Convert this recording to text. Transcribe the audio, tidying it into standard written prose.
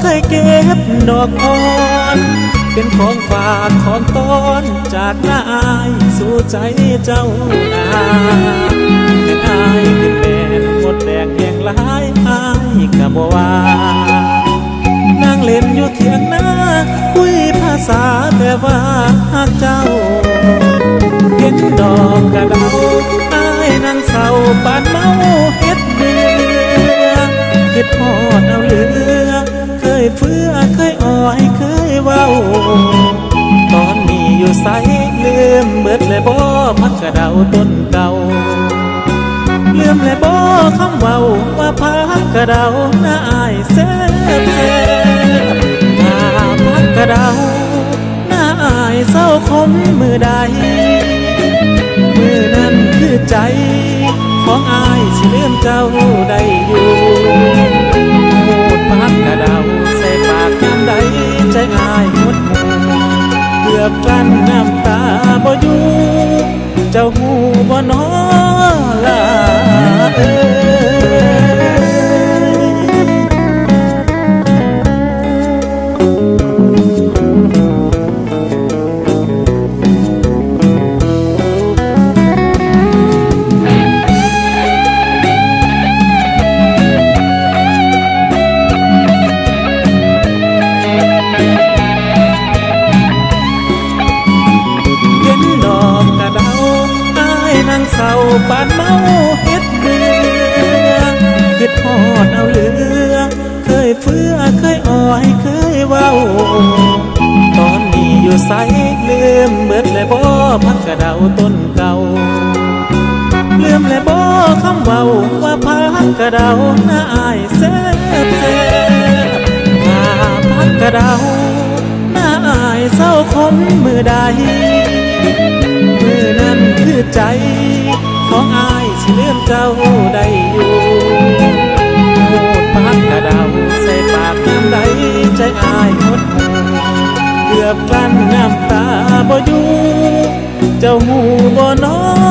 เคยเก็บดอกอ่อนเป็นของฝากของต้นจากนายสู่ใจเจ้านาให้อายเป็นแฟนหมดแดงแห่งหลายอายก็บ่ว่านั่งเล่นอยู่เถียงนาคุยภาษาแต่ว่าหากเจ้าเห็นดอกกระเดาอายนั่งเศร้าปานเมาเฮ็ดเบื่อเฮ็ดฮอดเอาเหลือเคยเฟื้อเคยอ้อยเคยเว้าตอนนี้อยู่ไสลืมเบิดเลยบ่พักกระเดาต้นเก่าลืมเลยบ่คำเว้าว่าพักกระเดาหน้าอายแซ่บแซ่บถ้าพักกระเดาหน้าอายเศร้าคมมือใดมือนั้นคือใจของอายสิลืมเจ้าได้อยู่พูดพักกระเดาใส่ปากยามใดใจอายหดหูเกือบกลั้นน้ำตาบ่อยู่เจ้าหูบ่น้อละเศร้าปานเมาเฮ็ดเบื่อเฮ็ดฮอดเอาเหลือเคยเฟื้อเคยอ้อยเคยเว้าตอนนี้อยู่ไสลืมเบิดเลยบ่พักกระเดาต้นเก่าลืมเลยบ่คำเว้าว่าพักกระเดาหน้าอายแซ่บแซ่บถ้าพักกระเดาหน้าอายเศร้าคมมือใดมือนั้นคือใจของอายสิลืมเจ้าได้อยู่พูดพักกระเดาใส่ปากน้ำใดใจอายหดหูเกือบกลั้นน้ำตาบ่อยู่เจ้าหูบ่น้อ